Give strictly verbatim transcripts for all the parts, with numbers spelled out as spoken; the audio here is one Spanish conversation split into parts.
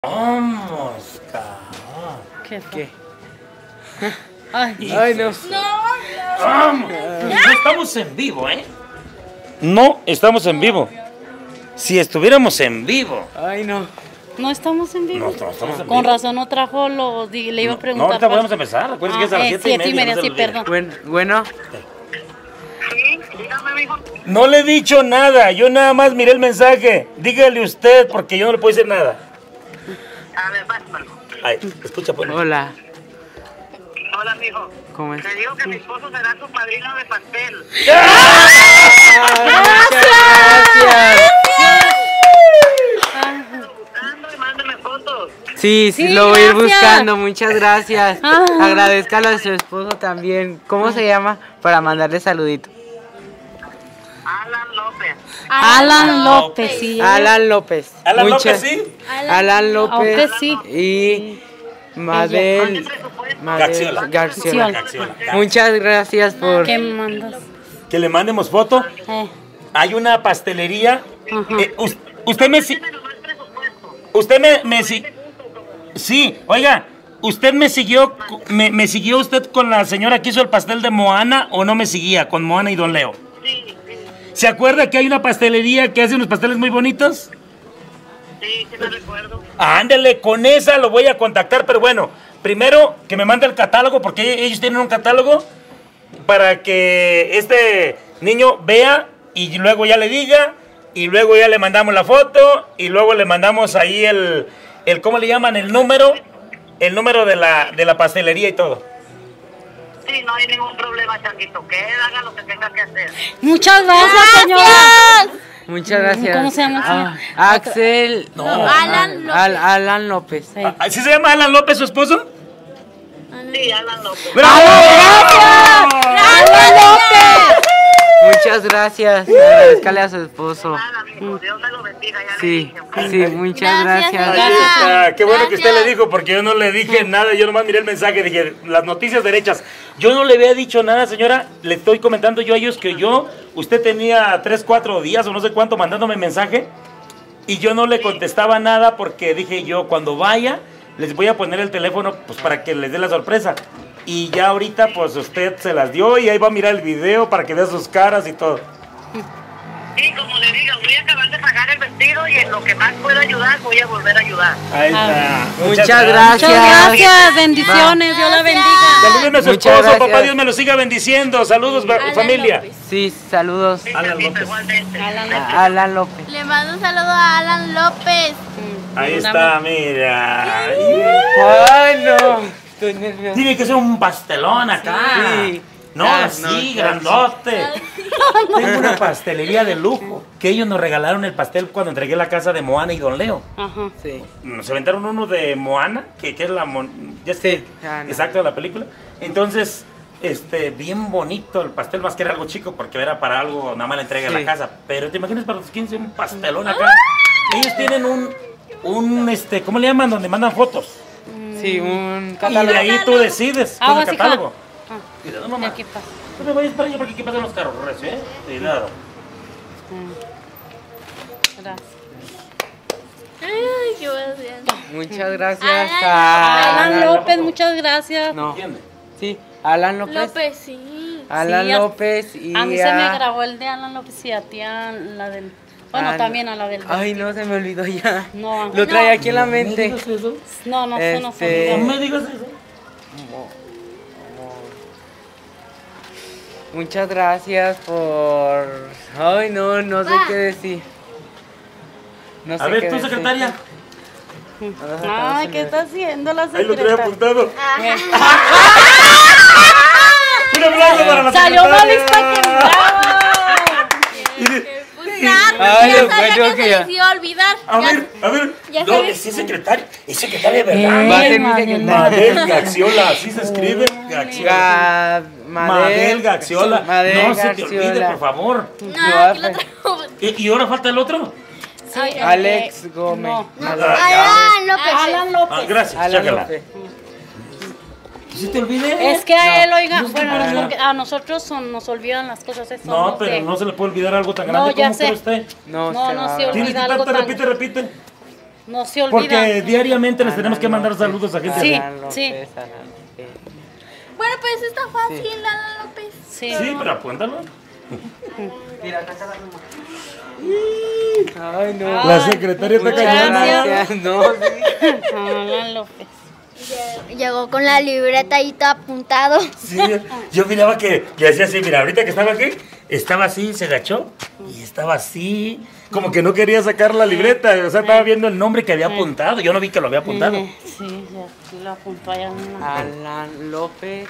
Vamos, cabrón. ¿Qué? ¿Qué? Ay, Ay, no. No, no. Vamos. No estamos en vivo, ¿eh? No estamos en vivo. Si estuviéramos en vivo. Ay, no. no estamos en vivo. No, no estamos en Con vivo. razón no trajo los... di- Le iba a No, preguntar. ahorita para- podemos empezar. Acuérdense que es a las Ah, eh, siete y siete y media. media, no se sí, lo olvide. perdón. Bueno, bueno. Sí, dígame, mijo. No le he dicho nada. Yo nada más miré el mensaje. Dígale usted, porque yo no le puedo decir nada. A ver, pásamelo. Ay, escucha, pues. Hola. Hola, mijo. ¿Cómo es? Te digo que mi esposo será tu padrino de pastel. Gracias. Ando buscando y mándame fotos. Sí, sí, Sí, lo voy a ir gracias. buscando. Muchas gracias. Ah. Agradezcalo a su esposo también. ¿Cómo se llama? Para mandarle saludito. Alan López. Alan López, sí. Alan López. Alan Muchas- López, sí. Alan López. López, sí. Y Mabel. Mabel Gaxiola. Garciola. Gaxiola. Muchas gracias por... ¿Qué mandas? Que le mandemos foto. Eh, Hay una pastelería. Ajá. Eh, us- usted me... si- Dime nomás presupuesto. Usted me... me si- sí, oiga. ¿Usted me siguió, me, me siguió usted con la señora que hizo el pastel de Moana o no me seguía con Moana y Don Leo? Sí, sí, ¿Se acuerda que hay una pastelería que hace unos pasteles muy bonitos? sí, sí me recuerdo. Ándele, con esa lo voy a contactar, pero bueno, primero que me mande el catálogo, porque ellos tienen un catálogo para que este niño vea y luego ya le diga, y luego ya le mandamos la foto, y luego le mandamos ahí el, el ¿cómo le llaman? El número, el número de la, de la pastelería y todo. Sí, no hay ningún problema, Changuito. Que él haga lo que tenga que hacer. Muchas gracias, señora. Muchas gracias. ¿Cómo se llama? Ah, Axel. No. Alan López. Al- Alan López. Sí. Ah, ¿sí se llama Alan López, su esposo? Sí, Alan López. ¡Bravo! ¡Alan López! Muchas gracias. Agradezcale a su esposo. Nada, mijo. Dios me lo bendiga. Ya le Sí, dije, ¿ok? sí, muchas gracias. Ahí está. Qué bueno que usted le dijo, porque yo no le dije nada, yo nomás miré el mensaje, dije, las noticias derechas. Yo no le había dicho nada, señora, le estoy comentando yo a ellos que yo, usted tenía tres, cuatro días o no sé cuánto mandándome mensaje, y yo no le contestaba nada porque dije yo, cuando vaya, les voy a poner el teléfono pues para que les dé la sorpresa. Y ya ahorita pues usted se las dio y ahí va a mirar el video para que vea sus caras y todo. Sí, como le diga, voy a acabar de pagar el vestido y en lo que más pueda ayudar, voy a volver a ayudar. Ahí está. Muchas Muchas gracias. gracias, bendiciones, Dios la bendiga. Salúdeme a su Muchas esposo, gracias. papá Dios me lo siga bendiciendo. Saludos, fa- familia. Sí, saludos. Sí, Alan Changuito, López. igualmente. Alan A Alan López. Le mando un saludo a Alan López. Ahí está, mira. Ay, no. Estoy nervioso. Tiene que ser un pastelón acá. Sí. No, Ah, así, no, grandote. Tengo una pastelería de lujo. Que ellos nos regalaron el pastel cuando entregué la casa de Moana y Don Leo. Ajá. Sí. Nos aventaron uno de Moana, que, que es la... mon- ya sé, Sí. Ah, no. exacto, de la película. Entonces, este, bien bonito el pastel, más que era algo chico, porque era para algo, nada más la entrega de Sí. la casa. Pero te imaginas para los quince un pastelón acá. Ellos tienen un, un, este, ¿cómo le llaman? Donde mandan fotos. Sí, un Y catálogo. de ahí tú decides con Agua, el sí, catálogo. Ah, Cuidado, de mamá. aquí pasa. No me vayas para allá porque aquí pasan los carros, recio, ¿eh? Cuidado. Gracias. Ay, qué emoción. Muchas gracias Alan a Alan López, muchas gracias. No. ¿Entiendes? Sí, Alan López. López, sí. Alan Sí, a- López y A mí se me a- grabó el de Alan López y a ti a la del... Bueno, Ana- también a la del... Ay, no, se me olvidó ya. No, Lo traía aquí en la ¿No me mente. digas eso? No, no, eso no Este- No son... me digas eso. Muchas gracias por... Ay, no, no sé Va. qué decir. No sé A ver, qué tú, decir. secretaria. Ay, ¿qué está haciendo la Ahí lo traía secretaria? apuntado. Un aplauso para la Salió más secretaria. lista que brava. Pues nada, pues Ay, ya lo sabía creo que que se ya. les iba a olvidar. A Ya- ver, a ver. ya No, sabes. es es secretaria. Es secretaria de verdad. Va a ser mi Madel. secretaria. Madel Gaxiola, así se escribe. Gaxiola. Ga- Madel Gaxiola. Madel No se te olvide, Gaxiola. por favor. No, Yo, aquí lo Alan. traigo. ¿Y, y ahora falta el otro? Sí, eh, Alex Gómez. no. Alan Alan López. Alan López. Ah, gracias, Alan chácala. López. ¿Sí te olvidé? Es que a él, oiga, no se bueno, olvida. porque a nosotros son- nos olvidan las cosas. Eso No, no pero sé. no se le puede olvidar algo tan No, grande ya como sé. cree usted. No, No, se no, va. sí, Tienes que olvida algo tanto, tan... repite, repite. No se olvida. Porque diariamente les tenemos que mandar saludos a gente. Sí, Alan López, sí. Alan López. Bueno, pues está fácil, Alan López. Sí. Sí, pero apúntalo. Mira, acá está la pluma. Ay, no. La secretaria está Muchas cañona. gracias. No, sí. Alan López. Llegó con la libreta ahí todo apuntado. Sí, yo miraba que, que hacía así, mira, ahorita que estaba aquí, estaba así, se agachó y estaba así, como que no quería sacar la libreta, o sea, estaba viendo el nombre que había apuntado, yo no vi que lo había apuntado. Eh, Sí, ya lo apuntó allá en la... Alan López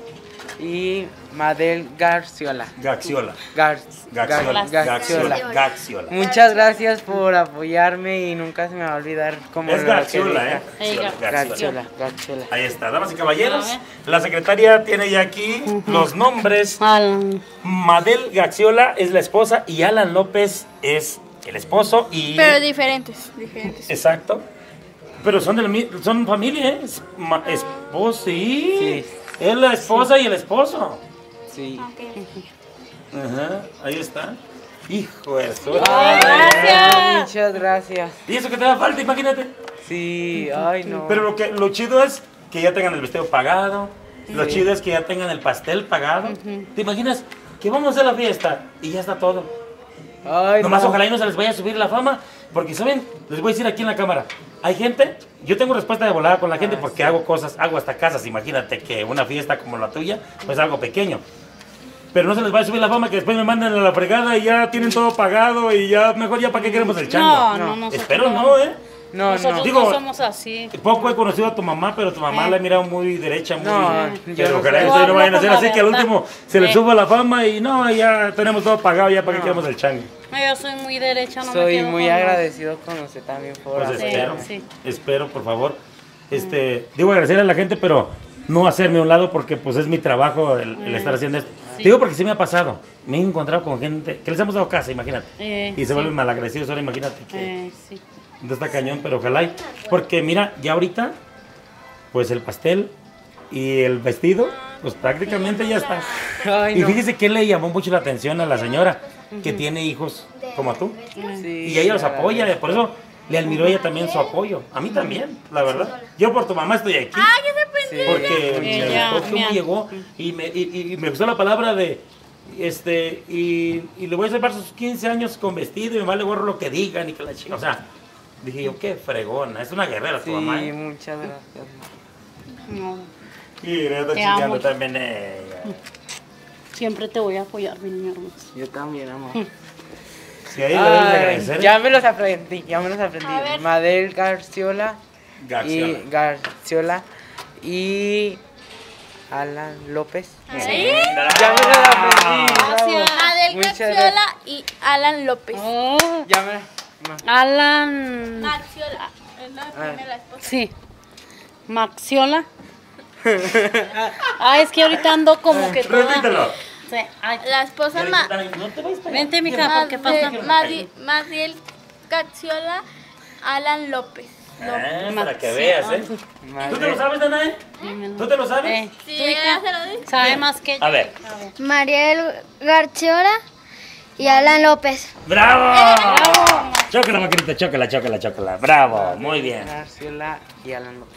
y Madel Garciola. Gaxiola. Gar Gaxiola. Gar- Gaxiola. Garciola. Gaxiola. Muchas gracias por apoyarme y nunca se me va a olvidar cómo Es lo que Gaxiola, diga. ¿eh? Ey, Gaxiola. Garciola, Garciola. Ahí está, damas y caballeros, la secretaria tiene ya aquí los nombres. Alan. Madel Gaxiola es la esposa y Alan López es el esposo y... Pero diferentes, diferentes. Exacto. Pero son, del, mi- son familia, ¿eh? Es ma- esposo, sí. Sí. Es la esposa y el esposo. Sí. Ajá, ahí está. Hijo de su... Ay, gracias. Muchas gracias. Y eso que te da falta, imagínate. Sí, ay no. Pero lo, que, lo chido es que ya tengan el vestido pagado. Lo chido es que ya tengan el pastel pagado. ¿Te imaginas que vamos a hacer la fiesta y ya está todo? Ay, Nomás no. ojalá y no se les vaya a subir la fama. Porque, ¿saben? Les voy a decir aquí en la cámara. Hay gente, yo tengo respuesta de volada con la gente porque hago cosas, hago hasta casas. Imagínate que una fiesta como la tuya, pues algo pequeño. Pero no se les vaya a subir la fama que después me mandan a la fregada y ya tienen todo pagado y ya, mejor ya para qué queremos el chango. No, no, nosotros Espero no, ¿eh? No, Nosotros no. Digo, no somos así. Poco he conocido a tu mamá, pero tu mamá la he mirado muy derecha, muy... No, yo pero no ojalá sé. y ustedes no Yo vayan a hablo hacer con así la que al verdad. último se les Sí. suba la fama y no, ya tenemos todo pagado, ya para qué queremos el chango. No, yo soy muy derecha, no me Soy quedo muy con- agradecido con usted también por Pues Sí, espero, sí. espero, por favor. Este, digo agradecer a la gente, pero no hacerme a un lado porque pues es mi trabajo el, el estar haciendo esto. Digo porque sí me ha pasado. Me he encontrado con gente que les hemos dado casa, imagínate. Eh, y se sí. vuelven malagradecidos, ahora imagínate que Eh, sí. no está cañón, pero ojalá. y- Porque mira, ya ahorita, pues el pastel y el vestido, pues prácticamente ya está. Ay, Y no. fíjese que le llamó mucho la atención a la señora, que tiene hijos como tú. Sí, Y ella los gracias. apoya, por eso le admiró ella también su apoyo. A mí también, la verdad. Yo por tu mamá estoy aquí. Sí. Porque me Ella, gustó cómo mira. llegó y me, y- y- y me gustó la palabra de, este, y, y le voy a celebrar sus quince años con vestido y me vale gorro lo que digan y que la chica, o sea, dije yo, qué fregona, es una guerrera tu Sí, mamá. ¿eh? muchas gracias. No, Y me está Te chingando amo. también ella. siempre te voy a apoyar, mi niño hermoso. Yo también, amor. Si a ella le debes de Ay, agradecer. ya me los aprendí, ya me los aprendí. A ver. Madel Garciola Gaxiola. y Garciola y Alan López. ¿Sí? Ya me los aprendí. Gracias. Adel Muchas Gaxiola y Alan López. Oh, Ya me ma- Alan. Maxiola. Es la primera esposa. Sí. Maxiola. Ah, es que ahorita ando como que toda... Repítelo. Sí, ay, La esposa ma No te vayas para allá. vente, mija, ¿por qué pasa? Made- Madi- Madiel Gaxiola, Alan López. Ah, para que veas, ¿eh? ¿Tú te lo Madel. sabes, Danae? ¿Tú te lo sabes? Eh, Sí, tu ella hija se lo dice. sabe más que yo. A ver. Mariel Garciola y Alan López. ¡Bravo! Chócala, maquinita, chócala, chócala, chócala. Bravo, muy bien. Garciola y Alan López.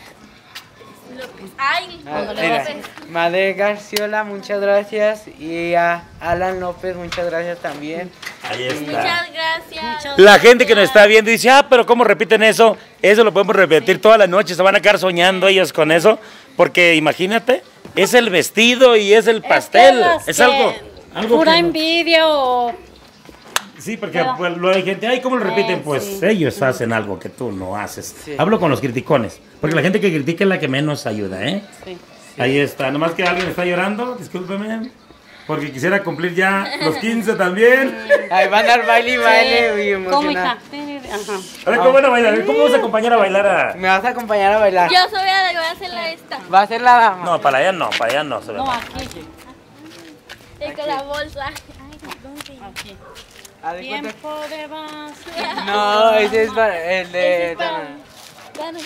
Ay, Ah, López. mira, Madel Garciola, muchas gracias. Y a Alan López, muchas gracias también. Ahí está. Muchas gracias. La gente que nos está viendo dice, ah, pero ¿cómo repiten eso? Eso lo podemos repetir todas las noches, se van a quedar soñando ellos con eso, porque imagínate, es el vestido y es el pastel, las es, que algo, algo pura que no- envidia o... Sí, porque pues, lo hay gente, ay, ¿cómo lo repiten? Eh, Pues sí. ellos hacen algo que tú no haces. Sí. Hablo con los criticones, porque la gente que critica es la que menos ayuda, ¿eh? Sí. Ahí está, nomás que alguien está llorando, discúlpeme, porque quisiera cumplir ya los quince también. Ahí van a dar baile y baile. Y ¿Cómo, hija? emocionada. Ajá. A ver, ¿cómo van a bailar? ¿Cómo vas a acompañar a bailar a...? Me vas a acompañar a bailar. Yo soy la que voy a hacer la esta. Va a ser la dama. No, para allá no, para allá no. Se ve No, mal. aquí. Y con la bolsa. Ay, ¿dónde? Aquí. Haz de cuenta- Tiempo de vacío. No, ese es para el Ese de. es para- Dale.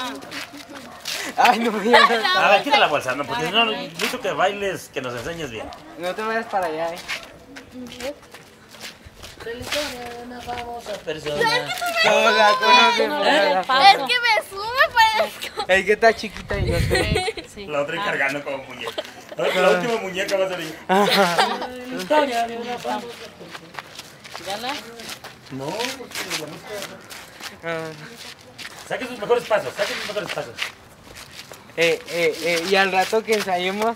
Ay, no, ya no. A ver, quita la bolsa, no, porque no, necesito que bailes, que nos enseñes bien. No te vayas para allá, eh. la historia de una famosa persona. Todos la conocen. No, pero no, la- el paso. Es que me sube, parezco. Es que está chiquita y no sé. Sí. La otra Ah. cargando como muñeca. La, la última muñeca va a salir. La historia de una famosa Dale. No, porque la música... Ah, Saque sus mejores pasos, saque sus mejores pasos. eh, eh, eh, y al rato que ensayemos,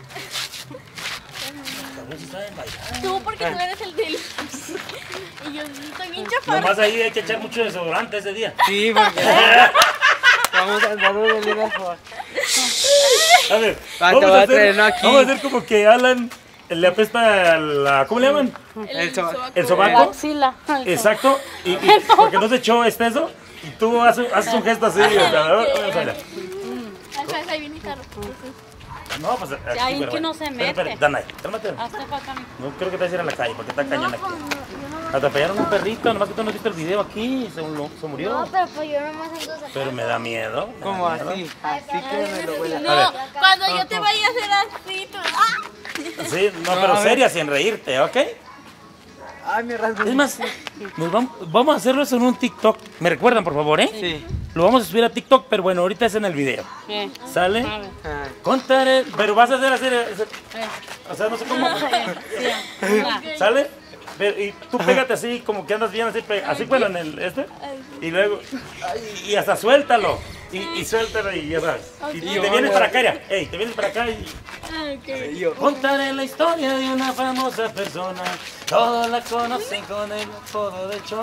Cabrón, si saben bailar. Tú porque tú eres el del... Y yo estoy bien chaparra. Nomás ahí hay que echar mucho desodorante ese día. sí, porque vamos a andar de ligas por. A ver, Va, te vamos voy a, a hacer, traer uno aquí. vamos a hacer como que Alan le apesta la... ¿Cómo le llaman? El sobaco. El La sobaco. axila. El Exacto. Y, y porque no se echó extenso. Y tú haces, haces un gesto así. O sea, vamos a ver. Alfa, ahí viene el carro. No, pues aquí, ahí pero que bueno. no se Espera, espera, mete. Danay, cálmate. Hazte para acá, mi. No creo que te vayas a ir a la calle porque está cañón aquí. Atropellaron un perrito, nomás que tú no viste el video aquí. Se, lo- se murió. No, pero pues yo nomás ando sacando. Pero me da miedo. me da Como miedo. así, así que me lo voy a. No, cuando yo te vaya a hacer así, tú... ¡Ah! Sí, no, No, pero a ver. seria, sin reírte, ¿ok? Ay, mi rasgo. Es más, nos vamos, vamos a hacerlo eso en un TikTok. ¿Me recuerdan, por favor, eh? Sí. Lo vamos a subir a TikTok, pero bueno, ahorita es en el video. Eh, ¿Sale? a ver. Ah, Contaré, pero vas a hacer así, Eh. o sea, no sé cómo. Sí, va. ¿Sale? Pero- y tú pégate así, como que andas bien así, pe- así bueno, en el este. Y luego, ay, y hasta suéltalo. Y, y suéltalo y ya sabes. Y, y te vienes para acá, ya. Ey, te vienes para acá y... y yo. Contaré la historia de una famosa persona. Todos la conocen con el apodo de Chon.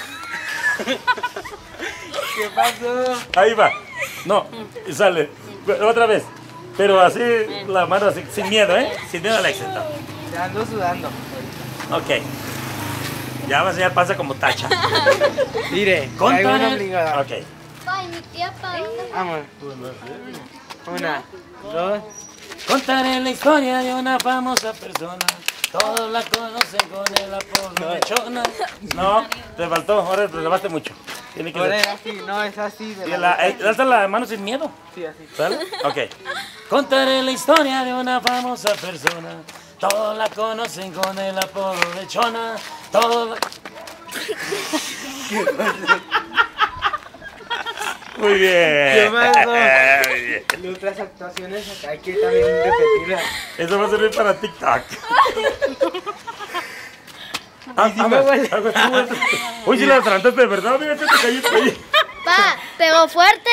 ¿Qué pasó? Ahí va. No, y sale. Otra vez. Pero así, la mano así, sin miedo, ¿eh? Sin miedo al éxito. Ya ando sudando. Ok. Ya va a enseñar pasa como tacha. Mire, traigo una Contaré... obligada. Ok. Ay, mi tía, ¿para dónde? Vamos. Una, dos. Contaré la historia de una famosa persona. Todos la conocen con el apodo de Chona. No, te faltó, ahora te lavaste mucho. Tiene que Ahora ser. es así, no es así. De Y la la, eh, alza la mano sin miedo. Sí, así. ¿Sale? Ok. Contaré la historia de una famosa persona. Todos la conocen con el apodo de Chona. Todos la... Muy bien. ¿Qué pasó? Muy bien. Y otras actuaciones acá hay que también repetirlas. Eso va a servir para TikTok. Ah, sí me huele. Uy, si la adelantaste de verdad, mira que te caíste ahí. Pa, pegó fuerte.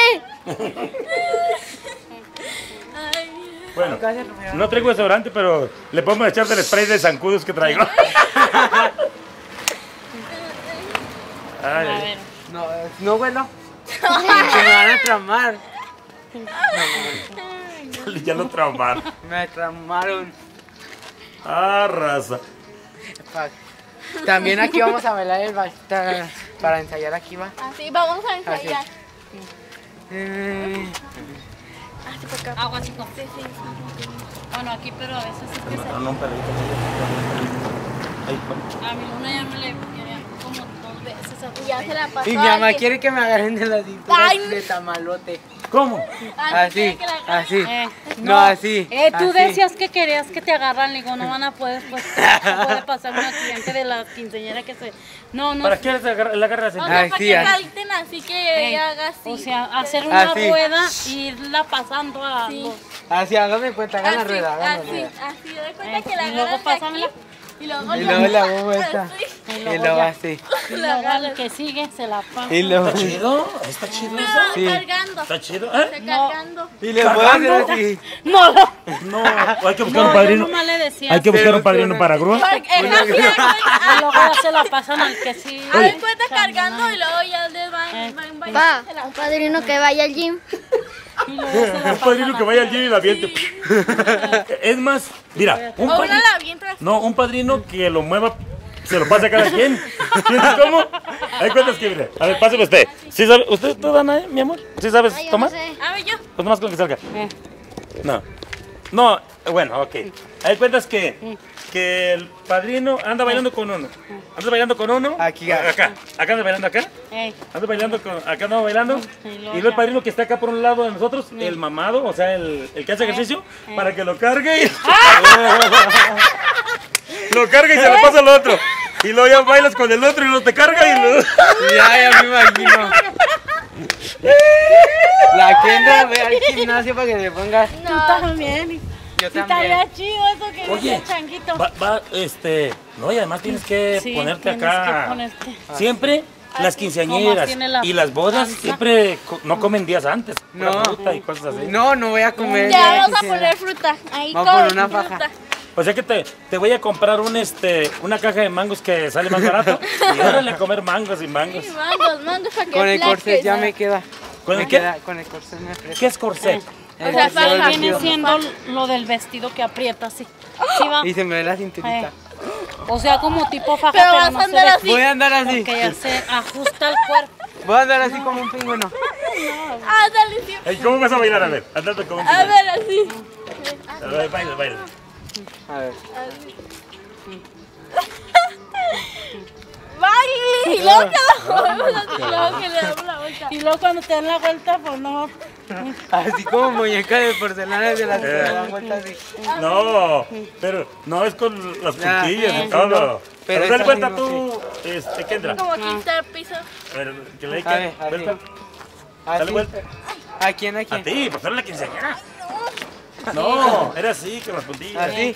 Bueno, no traigo desodorante, pero le podemos echar del spray de zancudos que traigo. A Ay, ver. No, no, bueno. Que me van a tramar. ya lo traumaron. Me tramaron. Ah, raza. Fuck. También aquí vamos a bailar el vals para, para ensayar aquí va. Así, vamos a ensayar. Eh, Así por acá. Agua chico. Bueno, aquí, pero a veces es que se... No, no, un perrito. Ahí, bueno. A mi luna ya me le quería como dos veces. Y ya se la pasó. y mi a mamá alguien. quiere que me agarren de la cintura Ay. de tamalote. ¿Cómo? Alguien quiere Así, que la agarre. así. Eh, No, así. Eh, tú así. decías que querías que te agarran, le digo, no van a poder, pues, no puede pasar un accidente de la quinceañera que se... No, no. ¿Para qué le agarra- la agarras? O en- sea, Ay, para sí, que así. salten así que Eh, ella haga así. O sea, hacer una Así. rueda y irla pasando a Sí. los... Así, hágame cuenta, hagan la así, rueda, hagan la así, rueda. así, de cuenta Eh, que la y luego agarras de aquí, pásamela. y luego, Y luego la hago vuelta. así. Y Y luego luego ya. así. Y luego al que sigue se la pasa. Y luego. ¿Está chido? ¿Está chido eso? No, Sí. cargando. ¿Está chido? ¿Eh? Cargando. Y le puedo hacer ¿Cargando? así. No, no, No, hay que buscar no, un yo padrino. nomás le decía. Hay que buscar Pero un padrino suena- para grúa. Porque es así, de Y cuenta, luego ya se la pasan al que sigue. haz de cuenta cargando y luego ya les van, Eh. van, van, Pa, se la un padrino que vaya al gym. Y luego se la Un pasan padrino que a- vaya al gym y la aviente. Es más, mira, un O una padrino, la avienta así. no, un padrino que lo mueva, se lo pasa a cada quien. ¿Sientes cómo? Hay cuentas que, mira. A ver, páseme usted. ¿Sí sabe? ¿Usted, tú, Dana, mi amor? ¿Sí sabes Ay, yo no tomar? sé. A ver, yo. Pues nomás con que salga. Eh. No. No, bueno, ok. Hay cuentas que, que el padrino anda bailando con uno. Anda bailando con uno. Aquí, Acá. Acá anda bailando acá. Ey, Anda bailando con, acá andamos bailando. Y Y luego luego el ya. padrino que está acá por un lado de nosotros, el mamado, o sea, el, el que hace ejercicio, eh. para que lo cargue y... lo carga y se lo pasa al otro. Y luego ya bailas con el otro y no te carga y luego... Ya, ya me imagino. La Kendra ve al gimnasio para que le pongas. Tú también. Yo Sí, también. estaría chido eso que Oye, dice el changuito. Va, va, este... No, y además tienes que Sí, ponerte tienes acá... que ponerte. Siempre las quinceañeras Como tiene la y las bodas panza. siempre co- no comen días antes. Pura No. fruta y cosas así. No, no voy a comer. Ya ya vamos a quisiera. poner fruta. Ahí Vamos a con poner una fruta. faja. O sea que te, te voy a comprar un este una caja de mangos que sale más barato y órale a comer mangos y mangos. Sí, mangos, mangos para que Con el aplaques. corset ya me queda. ¿Con me el qué? queda, con el corset me aprieta. ¿Qué es corset? El O sea, corset faja. del Viene vestido. siendo lo del vestido que aprieta así. Sí, va. Y se me ve la cinturita. Eh, O sea, como tipo faja, Pero pero, vas no a se andar ve. así. Voy a andar así. Porque ya se ajusta el cuerpo. Voy a andar así como un pingüino. Ah, dale, sí. Ey, ¿cómo vas a bailar? A ver, andando como un A ver, así. A ver, baila, baila. A ver. Baile. Y luego que la movemos así, y luego que le damos la vuelta. Y luego cuando te dan la vuelta, pues no. Así como muñeca de porcelana de las que Eh. se dan vueltas así. No, pero no es con las Ya, puntillas eh, y todo. no, pero Pero dale esa vuelta sí no tú, este, Kendra. Como quince el piso. A ver, que le A diga ver, así. vuelta. Dale Así. vuelta. ¿A quién? ¿A A quién? ti, pues era la quinceañera. No, era así, con las puntillas. Así.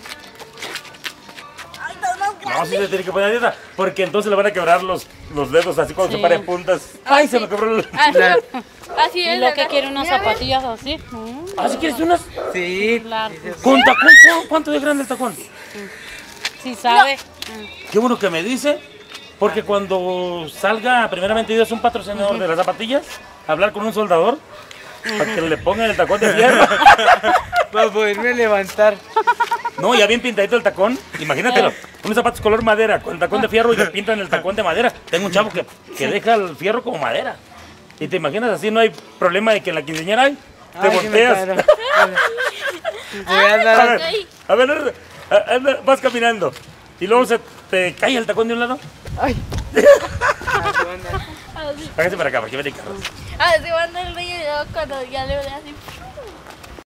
No, sí se tiene que poner a dieta, porque entonces le van a quebrar los, los dedos así cuando Sí. se pare puntas. Ay, se me quebró el... Así, así Y es. lo que ¿verdad? quiere unas zapatillas así. Mm, Ah, ¿sí quieres unas? Sí. Claro. dices, ¿Con tacón? ¿Cu- ¿Cuánto de grande el tacón? Sí sabe. Qué bueno que me dice, porque cuando salga, primeramente Dios, un patrocinador de las zapatillas, hablar con un soldador, para que le pongan el tacón de fierro. Para poderme levantar. No, ya bien pintadito el tacón, imagínatelo, unos zapatos color madera, con el tacón de fierro y le pintan el tacón de madera. Tengo un chavo que, que deja el fierro como madera. Y te imaginas así, no hay problema de que en la quinceañera hay, te Ay, sí me volteas. cayeron. Voy a A andar ver, así. a ver, a- anda, vas caminando y luego se te cae el tacón de un lado. Ay. Así voy a andar. Así. Hágase para acá, para que vean el carro. Así va a andar el rey y luego cuando ya le vea así.